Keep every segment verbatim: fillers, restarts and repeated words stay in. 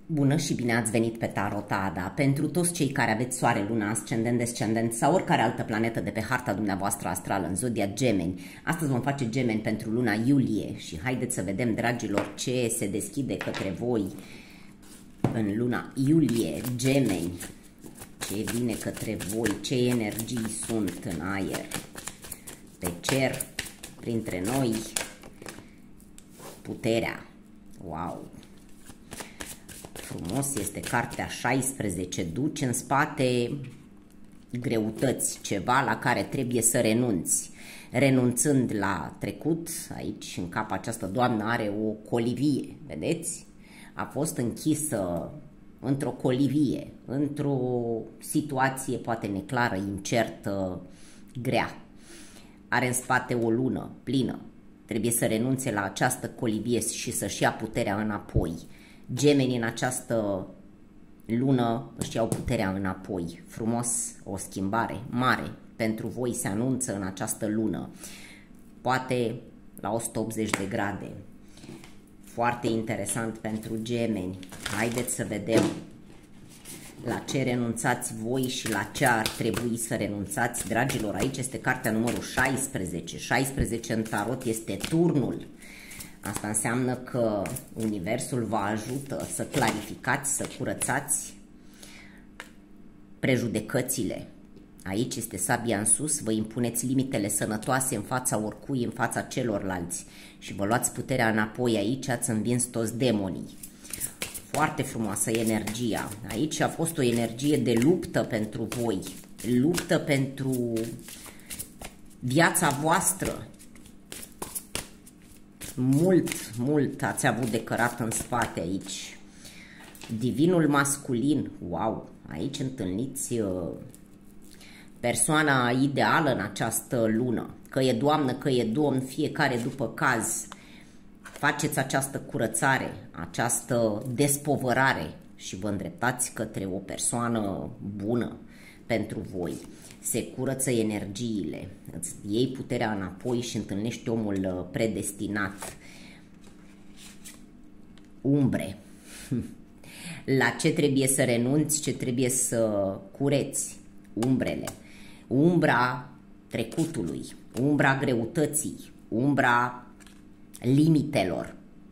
Bună și bine ați venit pe Tarot Ada. Pentru toți cei care aveți soare, luna, ascendent, descendent sau oricare altă planetă de pe harta dumneavoastră astrală în zodia Gemeni, astăzi vom face Gemeni pentru luna iulie și haideți să vedem, dragilor, ce se deschide către voi în luna iulie. Gemeni, ce vine către voi, ce energii sunt în aer, pe cer, printre noi, puterea. Wow! Frumos este cartea șaisprezece, duci în spate greutăți, ceva la care trebuie să renunți. Renunțând la trecut, aici în cap această doamnă are o colivie, vedeți? A fost închisă într-o colivie, într-o situație poate neclară, incertă, grea. Are în spate o lună plină, trebuie să renunțe la această colivie și să-și ia puterea înapoi. Gemenii în această lună își iau puterea înapoi. Frumos, o schimbare mare pentru voi se anunță în această lună. Poate la o sută optzeci de grade. Foarte interesant pentru gemeni. Haideți să vedem la ce renunțați voi și la ce ar trebui să renunțați. Dragilor, aici este cartea numărul șaisprezece. șaisprezece în tarot este turnul. Asta înseamnă că Universul vă ajută să clarificați, să curățați prejudecățile. Aici este sabia în sus, vă impuneți limitele sănătoase în fața oricui, în fața celorlalți și vă luați puterea înapoi. Aici ați învins toți demonii. Foarte frumoasă energia. Aici a fost o energie de luptă pentru voi, luptă pentru viața voastră. Mult, mult ați avut de cărat în spate aici. Divinul masculin, wow, aici întâlniți uh, persoana ideală în această lună. Că e doamnă, că e domn, fiecare după caz. Faceți această curățare, această despovărare și vă îndreptați către o persoană bună pentru voi. Se curăță energiile, îți iei puterea înapoi și întâlnești omul predestinat. Umbre. La ce trebuie să renunți, ce trebuie să cureți? Umbrele. Umbra trecutului, umbra greutății, umbra limitelor.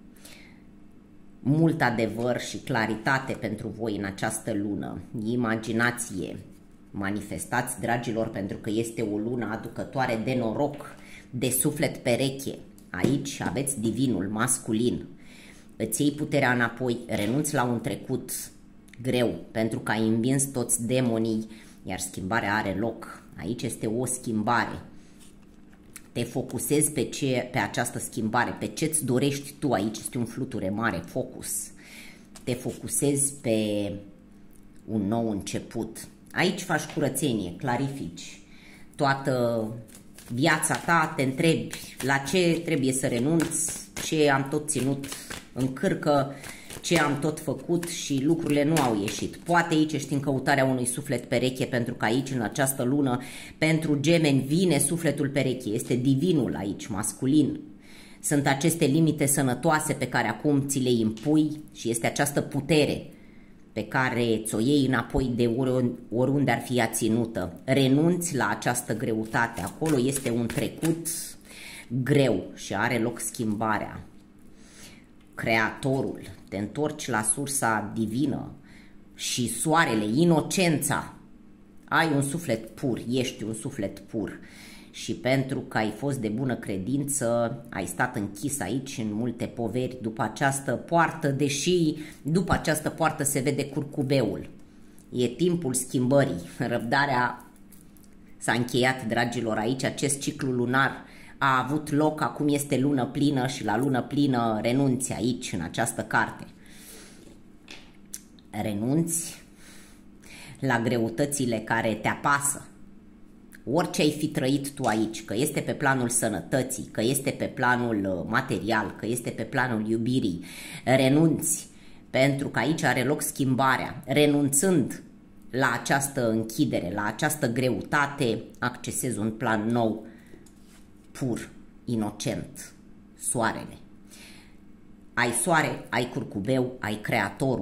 Mult adevăr și claritate pentru voi în această lună. Imaginație. Manifestați, dragilor, pentru că este o lună aducătoare de noroc, de suflet pereche. Aici aveți divinul masculin. Îți iei puterea înapoi, renunți la un trecut greu, pentru că ai învins toți demonii, iar schimbarea are loc. Aici este o schimbare. Te focusezi pe, ce, pe această schimbare, pe ce-ți dorești tu. Aici este un fluture mare, focus. Te focusezi pe un nou început. Aici faci curățenie, clarifici toată viața ta, te întrebi la ce trebuie să renunți, ce am tot ținut în cârcă, ce am tot făcut și lucrurile nu au ieșit. Poate aici ești în căutarea unui suflet pereche, pentru că aici, în această lună, pentru gemeni vine sufletul pereche, este divinul aici, masculin. Sunt aceste limite sănătoase pe care acum ți le impui și este această putere pe care ți-o iei înapoi de oriunde ar fi ea ținută. Renunți la această greutate. Acolo este un trecut greu și are loc schimbarea. Creatorul. Te întorci la sursa divină și soarele, inocența. Ai un suflet pur, ești un suflet pur. Și pentru că ai fost de bună credință, ai stat închis aici în multe poveri după această poartă, deși după această poartă se vede curcubeul. E timpul schimbării. Răbdarea s-a încheiat, dragilor, aici. Acest ciclu lunar a avut loc, acum este lună plină și la lună plină renunți aici, în această carte. Renunți la greutățile care te apasă. Orice ai fi trăit tu aici, că este pe planul sănătății, că este pe planul material, că este pe planul iubirii, renunți, pentru că aici are loc schimbarea. Renunțând la această închidere, la această greutate, accesezi un plan nou, pur, inocent, soarele. Ai soare, ai curcubeu, ai creatorul.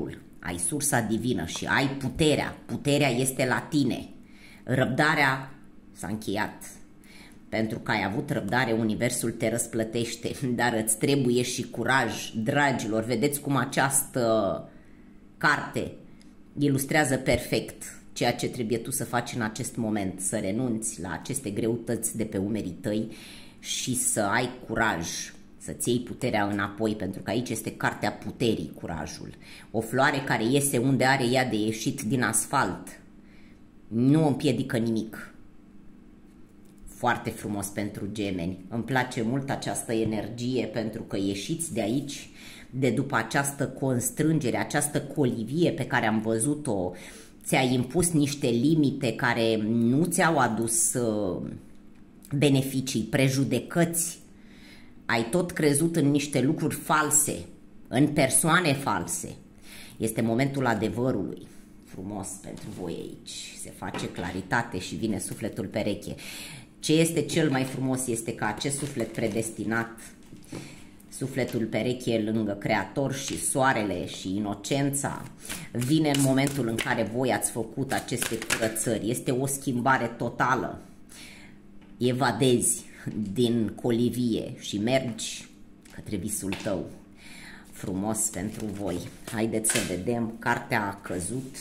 ai sursa divină și ai puterea. Puterea este la tine. Răbdarea s-a încheiat. Pentru că ai avut răbdare, universul te răsplătește, dar îți trebuie și curaj, dragilor. Vedeți cum această carte ilustrează perfect ceea ce trebuie tu să faci în acest moment, să renunți la aceste greutăți de pe umerii tăi și să ai curaj, să-ți iei puterea înapoi, pentru că aici este cartea puterii, curajul. O floare care iese unde are ea de ieșit din asfalt, nu împiedică nimic. Foarte frumos pentru gemeni. Îmi place mult această energie pentru că ieșiți de aici, de după această constrângere, această colivie pe care am văzut-o. Ți-ai impus niște limite care nu ți-au adus uh, beneficii, prejudecăți. Ai tot crezut în niște lucruri false, în persoane false. Este momentul adevărului. Frumos pentru voi aici. Se face claritate și vine sufletul pereche. Ce este cel mai frumos este că acest suflet predestinat, sufletul pereche lângă Creator și soarele și inocența, vine în momentul în care voi ați făcut aceste curățări. Este o schimbare totală. Evadezi din colivie și mergi către visul tău. Frumos pentru voi. Haideți să vedem. Cartea a căzut,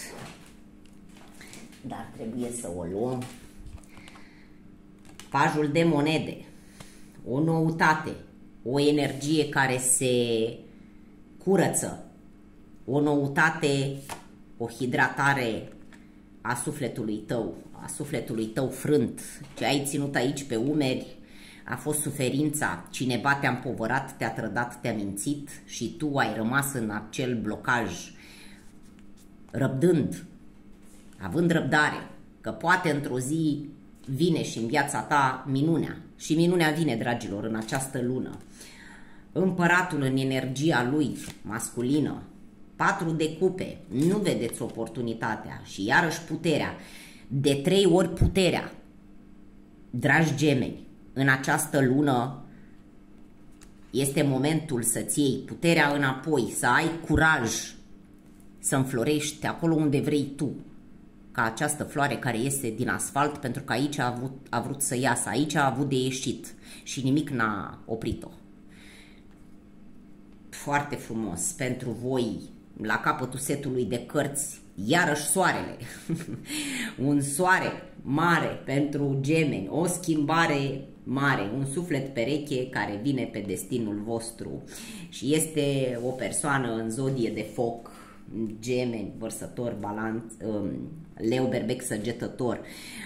dar trebuie să o luăm. Pajul de monede. O noutate. O energie care se curăță. O noutate, o hidratare a sufletului tău, a sufletului tău frânt. Ce ai ținut aici pe umeri a fost suferința. Cineva te-a împovărat, te-a trădat, te-a mințit și tu ai rămas în acel blocaj, răbdând, având răbdare, că poate într-o zi vine și în viața ta minunea. Și minunea vine, dragilor, în această lună. Împăratul în energia lui masculină, patru de cupe, nu vedeți oportunitatea și iarăși puterea, de trei ori puterea. Dragi gemeni, în această lună este momentul să-ți iei puterea înapoi, să ai curaj, să înflorești acolo unde vrei tu, ca această floare care iese din asfalt, pentru că aici a, avut, a vrut să iasă, aici a avut de ieșit și nimic n-a oprit-o. Foarte frumos pentru voi, la capătul setului de cărți, iarăși soarele. Un soare mare pentru gemeni, o schimbare mare, un suflet pereche care vine pe destinul vostru și este o persoană în zodie de foc, gemeni, vărsător, balanț, leu, berbec, săgetător.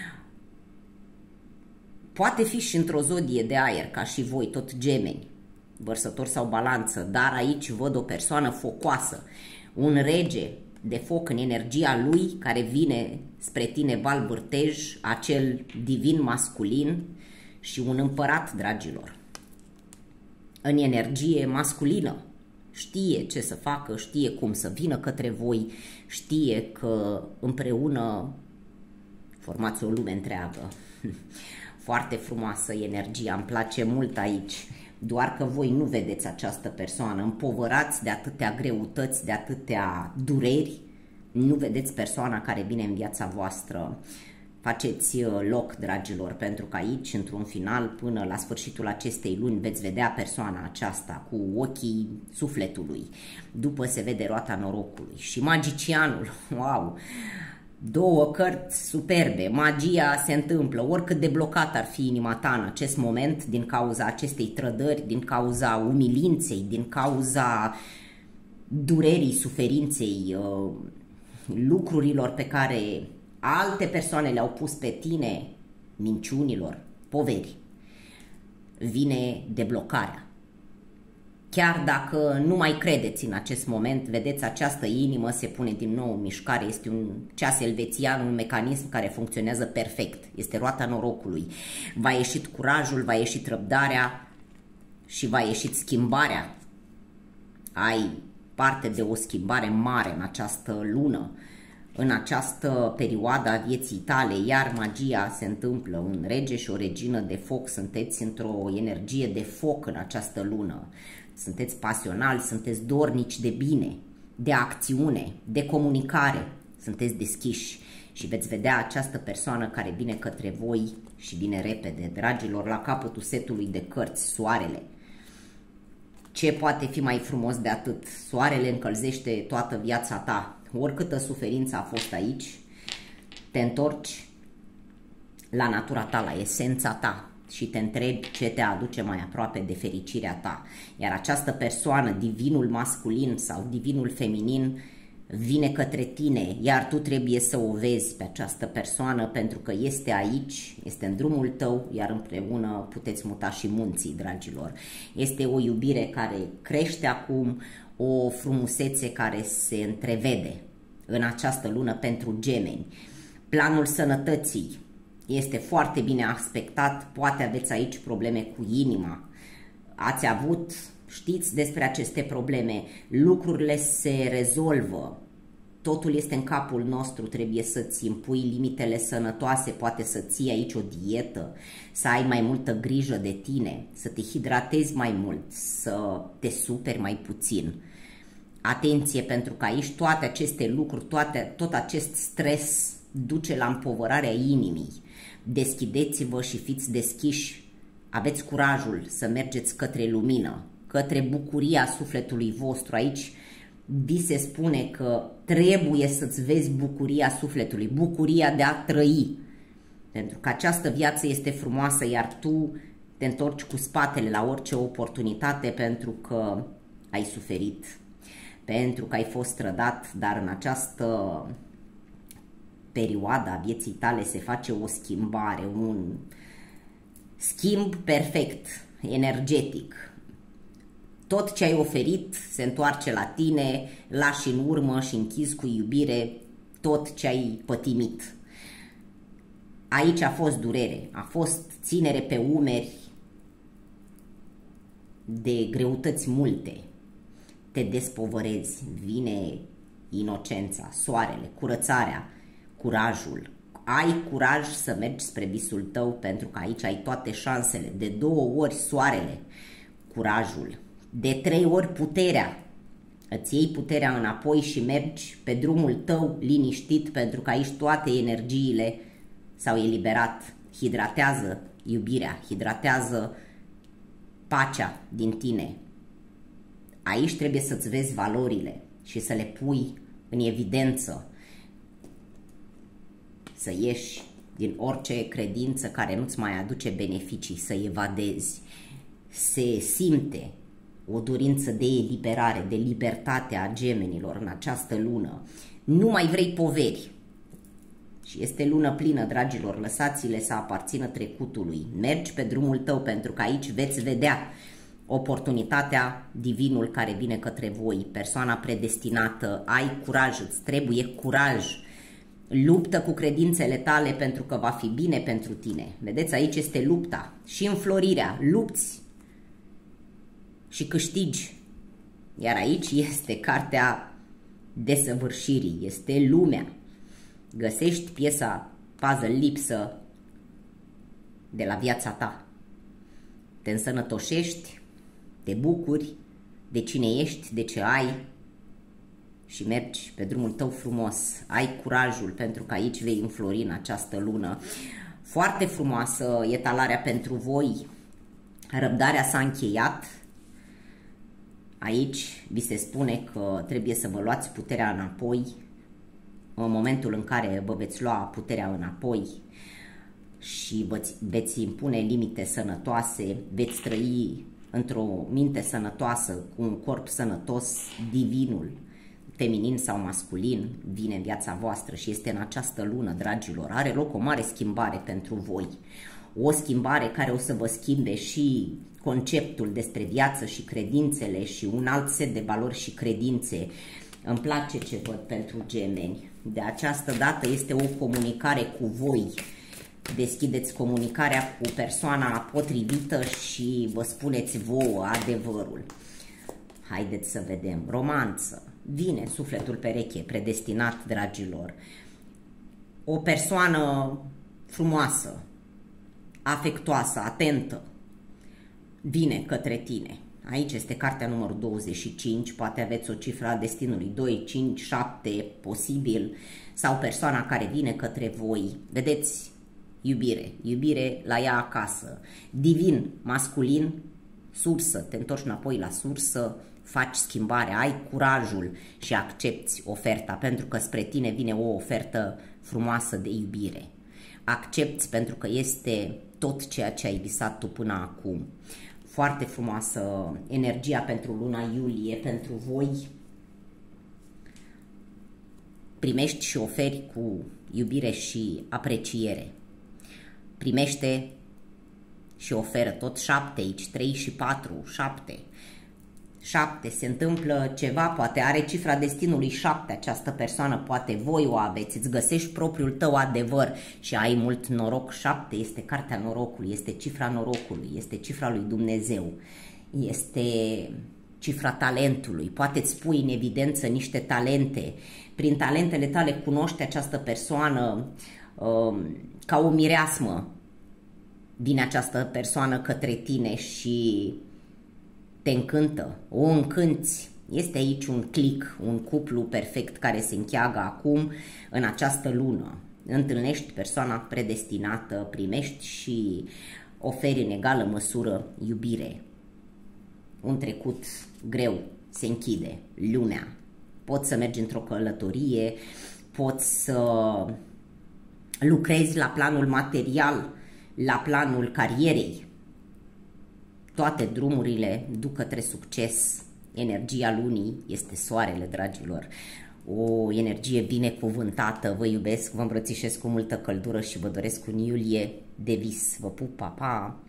Poate fi și într-o zodie de aer, ca și voi, tot gemeni, vărsător sau balanță, dar aici văd o persoană focoasă, un rege de foc în energia lui care vine spre tine, val vârtej, acel divin masculin și un împărat, dragilor, în energie masculină. Știe ce să facă, știe cum să vină către voi, știe că împreună formați o lume întreagă. Foarte frumoasă energia, îmi place mult aici. Doar că voi nu vedeți această persoană, împovărați de atâtea greutăți, de atâtea dureri, nu vedeți persoana care vine în viața voastră. Faceți loc, dragilor, pentru că aici, într-un final, până la sfârșitul acestei luni, veți vedea persoana aceasta cu ochii sufletului. După se vede roata norocului. Și magicianul, wow! Două cărți superbe, magia se întâmplă, oricât de blocat ar fi inima ta în acest moment, din cauza acestei trădări, din cauza umilinței, din cauza durerii, suferinței, lucrurilor pe care alte persoane le-au pus pe tine, minciunilor, poveri, vine deblocarea. Chiar dacă nu mai credeți în acest moment, vedeți, această inimă se pune din nou în mișcare, este un ceas elvețian, un mecanism care funcționează perfect, este roata norocului. Va ieșit curajul, va ieșit răbdarea și va ieșit schimbarea. Ai parte de o schimbare mare în această lună, în această perioadă a vieții tale, iar magia se întâmplă. Un rege și o regină de foc, sunteți într-o energie de foc în această lună. Sunteți pasionali, sunteți dornici de bine. de acțiune, de comunicare. Sunteți deschiși și veți vedea această persoană care vine către voi și vine repede. Dragilor, la capătul setului de cărți, soarele. Ce poate fi mai frumos de atât? Soarele încălzește toată viața ta. Oricâtă suferință a fost aici, te întorci la natura ta, la esența ta și te întrebi ce te aduce mai aproape de fericirea ta. Iar această persoană, divinul masculin sau divinul feminin, vine către tine, iar tu trebuie să o vezi pe această persoană pentru că este aici, este în drumul tău, iar împreună puteți muta și munții, dragilor. Este o iubire care crește acum, o frumusețe care se întrevede în această lună pentru gemeni. Planul sănătății este foarte bine aspectat, poate aveți aici probleme cu inima, ați avut, știți despre aceste probleme, lucrurile se rezolvă, totul este în capul nostru, trebuie să-ți impui limitele sănătoase, poate să ții aici o dietă, să ai mai multă grijă de tine, să te hidratezi mai mult, să te superi mai puțin. Atenție, pentru că aici toate aceste lucruri, toate, tot acest stres duce la împovărarea inimii. Deschideți-vă și fiți deschiși, aveți curajul să mergeți către lumină, către bucuria sufletului vostru. Aici vi se spune că trebuie să-ți vezi bucuria sufletului, bucuria de a trăi, pentru că această viață este frumoasă, iar tu te întorci cu spatele la orice oportunitate pentru că ai suferit, pentru că ai fost trădat, dar în această perioada vieții tale se face o schimbare, un schimb perfect, energetic. Tot ce ai oferit se întoarce la tine, lași în urmă și închizi cu iubire tot ce ai pătimit. Aici a fost durere, a fost ținere pe umeri de greutăți multe. Te despovărezi, vine inocența, soarele, curățarea, curajul. Ai curaj să mergi spre visul tău pentru că aici ai toate șansele. De două ori soarele, curajul. De trei ori puterea. Îți iei puterea înapoi și mergi pe drumul tău liniștit pentru că aici toate energiile s-au eliberat. Hidratează iubirea, hidratează pacea din tine. Aici trebuie să-ți vezi valorile și să le pui în evidență. Să ieși din orice credință care nu-ți mai aduce beneficii, să evadezi. Se simte o dorință de eliberare, de libertate a gemenilor în această lună. Nu mai vrei poveri. Și este lună plină, dragilor, lăsați-le să aparțină trecutului. Mergi pe drumul tău pentru că aici veți vedea oportunitatea, divinul care vine către voi, persoana predestinată. Ai curaj, îți trebuie curaj. Luptă cu credințele tale pentru că va fi bine pentru tine. Vedeți, aici este lupta și înflorirea. Lupți și câștigi. Iar aici este cartea desăvârșirii, este lumea. Găsești piesa puzzle lipsă de la viața ta. Te însănătoșești, te bucuri de cine ești, de ce ai și mergi pe drumul tău frumos. Ai curajul pentru că aici vei înflori în această lună. Foarte frumoasă etalarea pentru voi. Răbdarea s-a încheiat. Aici vi se spune că trebuie să vă luați puterea înapoi în momentul în care vă veți lua puterea înapoi și veți, veți impune limite sănătoase, veți trăi într-o minte sănătoasă, cu un corp sănătos, divinul, feminin sau masculin, vine în viața voastră și este în această lună, dragilor. Are loc o mare schimbare pentru voi. O schimbare care o să vă schimbe și conceptul despre viață și credințele și un alt set de valori și credințe. Îmi place ce văd pentru gemeni. De această dată este o comunicare cu voi. Deschideți comunicarea cu persoana potrivită și vă spuneți vouă adevărul. Haideți să vedem. Romanță. Vine sufletul pereche, predestinat, dragilor. O persoană frumoasă, afectoasă, atentă, vine către tine. Aici este cartea numărul douăzeci și cinci, poate aveți o cifră a destinului doi, cinci, șapte, posibil, sau persoana care vine către voi. Vedeți? Iubire, iubire la ea acasă. Divin, masculin, sursă, te întorci înapoi la sursă, faci schimbare, ai curajul și accepti oferta, pentru că spre tine vine o ofertă frumoasă de iubire. Accepti pentru că este tot ceea ce ai visat tu până acum. Foarte frumoasă energia pentru luna iulie, pentru voi. Primești și oferi cu iubire și apreciere. Primește și oferă tot șapte aici, trei și patru, șapte. șapte, se întâmplă ceva, poate are cifra destinului șapte această persoană, poate voi o aveți, îți găsești propriul tău adevăr și ai mult noroc. șapte este cartea norocului, este cifra norocului, este cifra lui Dumnezeu, este cifra talentului, poate îți pui în evidență niște talente, prin talentele tale cunoști această persoană um, ca o mireasmă, vine această persoană către tine și te încântă, o încânți. Este aici un click, un cuplu perfect care se încheagă acum în această lună. Întâlnești persoana predestinată, primești și oferi în egală măsură iubire. Un trecut greu se închide, lunea. Poți să mergi într-o călătorie, poți să lucrezi la planul material, la planul carierei. Toate drumurile duc către succes. Energia lunii este soarele, dragilor. O energie binecuvântată. Vă iubesc, vă îmbrățișez cu multă căldură și vă doresc un iulie de vis. Vă pup, pa, pa!